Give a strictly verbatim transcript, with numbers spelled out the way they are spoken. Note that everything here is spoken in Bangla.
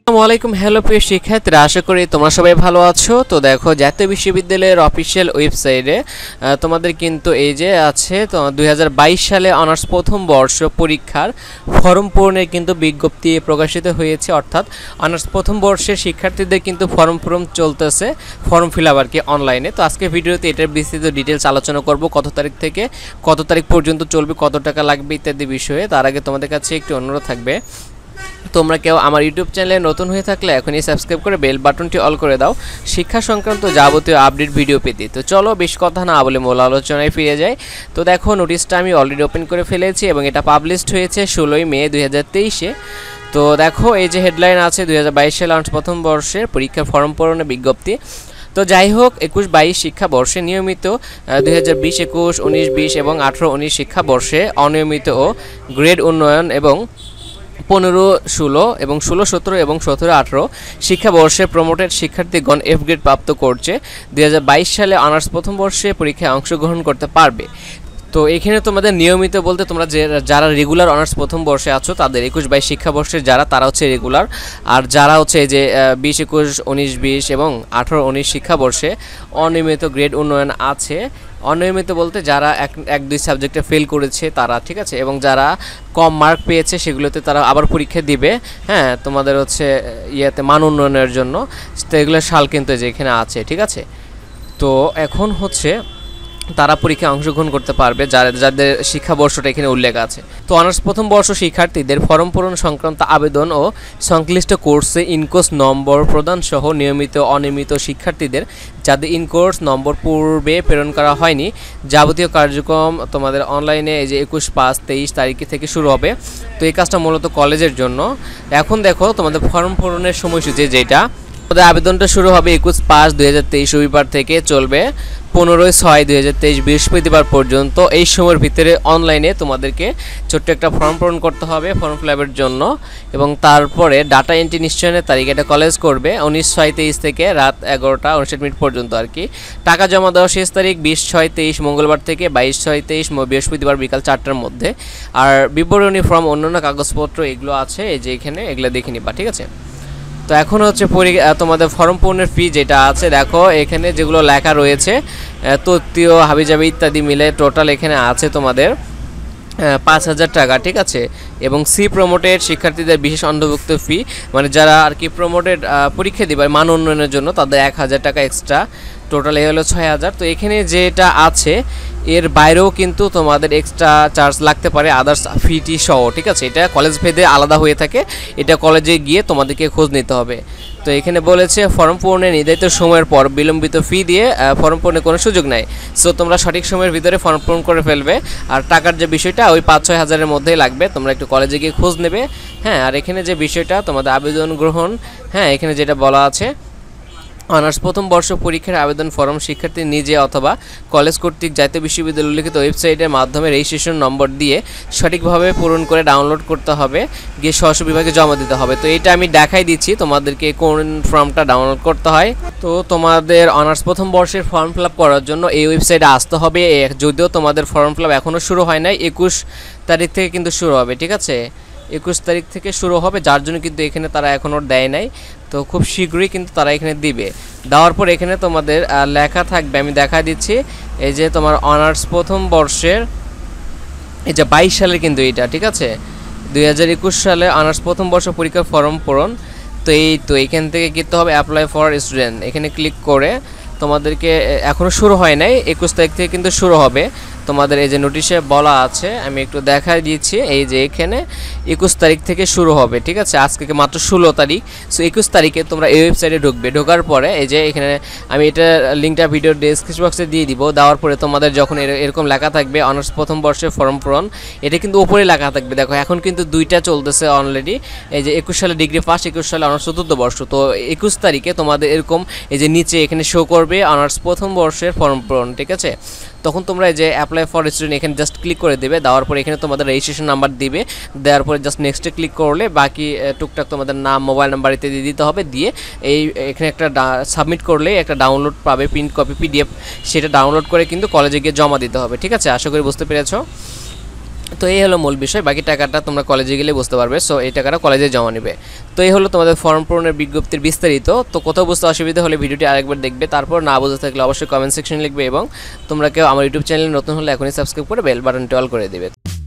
আসসালামুয়ালাইকুম হ্যালো প্রিয় শিক্ষার্থীরা, আশা করি তোমরা সবাই ভালো আছো। তো দেখো, জাতীয় বিশ্ববিদ্যালয়ের অফিসিয়াল ওয়েবসাইটে তোমাদের কিন্তু এই যে আছে তো দুই হাজার বাইশ সালে অনার্স প্রথম বর্ষ পরীক্ষার ফর্ম পূরণের কিন্তু বিজ্ঞপ্তি প্রকাশিত হয়েছে। অর্থাৎ অনার্স প্রথম বর্ষের শিক্ষার্থীদের কিন্তু ফর্ম পূরণ চলতেছে, ফর্ম ফিল আপ আর কি অনলাইনে। তো আজকে ভিডিওতে এটার বিস্তৃত ডিটেলস আলোচনা করব, কত তারিখ থেকে কত তারিখ পর্যন্ত চলবে, কত টাকা লাগবে ইত্যাদি বিষয়ে। তার আগে তোমাদের কাছে একটু অনুরোধ থাকবে, তোমরা কেউ আমার ইউটিউব চ্যানেলে নতুন হয়ে থাকলে এখনই সাবস্ক্রাইব করে বেল বাটনটি অল করে দাও শিক্ষা সংক্রান্ত যাবতীয় আপডেট ভিডিও পেতে। তো চলো বেশ কথা না বলে মূল আলোচনায় ফিরে যাই। তো দেখো, নোটিশটা আমি অলরেডি ওপেন করে ফেলেছি এবং এটা পাবলিশড হয়েছে ষোলোই মে দুই হাজার তেইশে। তো দেখো, এই যে হেডলাইন আছে দুই হাজার বাইশ সালে অনার্স প্রথম বর্ষের পরীক্ষার ফর্ম পূরণের বিজ্ঞপ্তি। তো যাই হোক, একুশ বাইশ শিক্ষাবর্ষে নিয়মিত, দুই হাজার বিশ একুশ উনিশ বিশ এবং আঠেরো উনিশ শিক্ষাবর্ষে অনিয়মিত ও গ্রেড উন্নয়ন এবং পনেরো ষোলো এবং ষোলো সতেরো এবং সতেরো আঠেরো শিক্ষাবর্ষে প্রমোটেড শিক্ষার্থীগণ এফ গ্রেড প্রাপ্ত করছে দুই হাজার বাইশ সালে অনার্স প্রথম বর্ষে পরীক্ষায় অংশগ্রহণ করতে পারবে। তো এখানে তোমাদের নিয়মিত বলতে তোমরা যে যারা রেগুলার অনার্স প্রথম বর্ষে আছো তাদের একুশ বাইশ শিক্ষাবর্ষের যারা তারা হচ্ছে রেগুলার, আর যারা হচ্ছে যে বিশ একুশ উনিশ বিশ এবং আঠেরো উনিশ শিক্ষাবর্ষে অনিয়মিত গ্রেড উন্নয়ন আছে। অনিয়মিত বলতে যারা এক এক দুই সাবজেক্টে ফেল করেছে তারা, ঠিক আছে, এবং যারা কম মার্ক পেয়েছে সেগুলোতে তারা আবার পরীক্ষা দিবে, হ্যাঁ, তোমাদের হচ্ছে ইয়েতে মান উন্নয়নের জন্য। তো এগুলোর সাল কিন্তু যে এখানে আছে, ঠিক আছে। তো এখন হচ্ছে তারা পরীক্ষায় অংশগ্রহণ করতে পারবে যারা যাদের শিক্ষাবর্ষটা এখানে উল্লেখ আছে। তো অনার্স প্রথম বর্ষ শিক্ষার্থীদের ফর্ম পূরণ সংক্রান্ত আবেদন ও সংশ্লিষ্ট কোর্সে ইনকোর্স নম্বর প্রদান সহ নিয়মিত অনিয়মিত শিক্ষার্থীদের যাদের ইনকোর্স নম্বর পূর্বে প্রেরণ করা হয়নি যাবতীয় কার্যক্রম তোমাদের অনলাইনে এই যে একুশ পাঁচ তেইশ তারিখে থেকে শুরু হবে। তো এই কাজটা মূলত কলেজের জন্য। এখন দেখো, তোমাদের ফর্ম পূরণের সময়সূচি যেটা, তোমাদের আবেদনটা শুরু হবে একুশ পাঁচ দুই হাজার তেইশ রবিবার থেকে, চলবে পনেরোই ছয় দুই হাজার তেইশ বৃহস্পতিবার পর্যন্ত। এই সময়ের ভিতরে অনলাইনে তোমাদেরকে ছোট্ট একটা ফর্ম পূরণ করতে হবে ফর্ম ফিল আপের জন্য, এবং তারপরে ডাটা এন্ট্রি নিশ্চয়নের তারিখ এটা কলেজ করবে উনিশ ছয় তেইশ থেকে রাত এগারোটা উনষাট মিনিট পর্যন্ত আর কি। টাকা জমা দেওয়ার শেষ তারিখ বিশ ছয় তেইশ মঙ্গলবার থেকে বাইশ ছয় তেইশ বৃহস্পতিবার বিকাল চারটার মধ্যে। আর বিবরণী ফর্ম অন্যান্য কাগজপত্র এগুলো আছে এই যে এখানে, এগুলো দেখে নিবা, ঠিক আছে। তো এখন হচ্ছে তোমাদের ফর্ম পূরণের ফি যেটা আছে, দেখো এখানে যেগুলো লেখা রয়েছে তথ্যীয় হাবিজাবি ইত্যাদি মিলে টোটাল এখানে আছে তোমাদের পাঁচ হাজার টাকা, ঠিক আছে। এবং সি প্রমোটেড শিক্ষার্থীদের বিশেষ অন্তর্ভুক্ত ফি, মানে যারা আর কি প্রমোটেড পরীক্ষা দিবে মান উন্নয়নের জন্য তাদের এক হাজার টাকা এক্সট্রা, টোটাল এই হলো ছয় হাজার। তো এখানে যেটা আছে এর বাইরেও কিন্তু তোমাদের এক্সট্রা চার্জ লাগতে পারে আদার্স ফিটি সহ, ঠিক আছে। এটা কলেজ ভেদে আলাদা হয়ে থাকে, এটা কলেজে গিয়ে তোমাদেরকে খোঁজ নিতে হবে। তো এখানে বলেছে ফর্ম পূরণের নির্ধারিত সময়ের পর বিলম্বিত ফি দিয়ে ফর্ম পূরণের কোনো সুযোগ নাই। সো তোমরা সঠিক সময়ের ভিতরে ফর্ম পূরণ করে ফেলবে। আর টাকার যে বিষয়টা ওই পাঁচ ছয় হাজারের মধ্যেই লাগবে, তোমরা একটু কলেজে গিয়ে খোঁজ নেবে, হ্যাঁ। আর এখানে যে বিষয়টা তোমাদের আবেদন গ্রহণ, হ্যাঁ, এখানে যেটা বলা আছে, অনার্স প্রথম বর্ষ পরীক্ষার আবেদন ফর্ম শিক্ষার্থী নিজে অথবা কলেজ কর্তৃক জাতীয় বিশ্ববিদ্যালয় লিখিত ওয়েবসাইটের মাধ্যমে রেজিস্ট্রেশন নম্বর দিয়ে সঠিকভাবে পূরণ করে ডাউনলোড করতে হবে, গিয়ে স্বশো বিভাগে জমা দিতে হবে। তো এটা আমি দেখাই দিচ্ছি তোমাদেরকে কোন ফর্মটা ডাউনলোড করতে হয়। তো তোমাদের অনার্স প্রথম বর্ষের ফর্ম ফিল আপ করার জন্য এই ওয়েবসাইটে আসতে হবে। যদিও তোমাদের ফর্ম ফিল আপ এখনও শুরু হয় নাই, একুশ তারিখ থেকে কিন্তু শুরু হবে, ঠিক আছে। একুশ তারিখ থেকে শুরু হবে, যার জন্য কিন্তু এখানে তারা এখনও দেয় নাই। তো খুব শীঘ্রই কিন্তু তারা এখানে দিবে। দেওয়ার পর এখানে তোমাদের লেখা থাকবে, আমি দেখা দিচ্ছি, এই যে তোমার অনার্স প্রথম বর্ষের এই যে বাইশ সালের কিন্তু এইটা, ঠিক আছে, দুই হাজার একুশ সালে অনার্স প্রথম বর্ষ পরীক্ষার ফর্ম পূরণ। তো এই তো এখান থেকে করতে হবে অ্যাপ্লাই ফর স্টুডেন্ট, এখানে ক্লিক করে তোমাদেরকে, এখনও শুরু হয় নাই, একুশ তারিখ থেকে কিন্তু শুরু হবে। তোমাদের এই যে নোটিশে বলা আছে, আমি একটু দেখাই দিচ্ছি, এই যে এখানে একুশ তারিখ থেকে শুরু হবে, ঠিক আছে। আজকে মাত্র ষোলো তারিখ। সো একুশ তারিখে তোমরা এই ওয়েবসাইটে ঢুকবে, ঢোকার পরে এই যে এখানে আমি এটা লিঙ্কটা ভিডিও ডেসক্রিপশন বক্সে দিয়ে দিব। দেওয়ার পরে তোমাদের যখন এরকম লেখা থাকবে অনার্স প্রথম বর্ষের ফর্ম পূরণ, এটা কিন্তু উপরে লেখা থাকবে। দেখো এখন কিন্তু দুইটা চলতেছে অলরেডি, এই যে একুশ সালে ডিগ্রি ফার্স্ট, একুশ সালে অনার্স চতুর্থ বর্ষ। তো একুশ তারিখে তোমাদের এরকম এই যে নিচে এখানে শো করবে অনার্স প্রথম বর্ষের ফর্ম পূরণ, ঠিক আছে। তখন তোমরা এই যে অ্যাপ্লাই ফর স্টুডেন্ট এখানে জাস্ট ক্লিক করে দেবে। দেওয়ার পরে এখানে তোমাদের রেজিস্ট্রেশন নাম্বার দিবে, দেওয়ার পরে জাস্ট নেক্সটে ক্লিক করলে বাকি টুকটাক তোমাদের নাম মোবাইল নাম্বার ইত্যাদি দিতে হবে। দিয়ে এই এখানে একটা সাবমিট করলে একটা ডাউনলোড পাবে প্রিন্ট কপি পিডিএফ, সেটা ডাউনলোড করে কিন্তু কলেজে গিয়ে জমা দিতে হবে, ঠিক আছে। আশা করি বুঝতে পেরেছো। তো এই হলো মূল বিষয়, বাকি টাকাটা তোমরা কলেজে গেলে বুঝতে পারবে। সো এই টাকাটা কলেজে জমা নেবে। তো এই হলো তোমাদের ফর্ম পূরণের বিজ্ঞপ্তির বিস্তারিত। তো কোথাও বুঝতে অসুবিধা হলে ভিডিওটি আরেকবার দেখবে, তারপর না বুঝতে থাকলে অবশ্যই কমেন্ট সেকশনে লিখবে এবং তোমরা কেউ আমার ইউটিউব চ্যানেলে নতুন হলে এখনই সাবস্ক্রাইব করে বেল বাটনটি অল করে দেবে।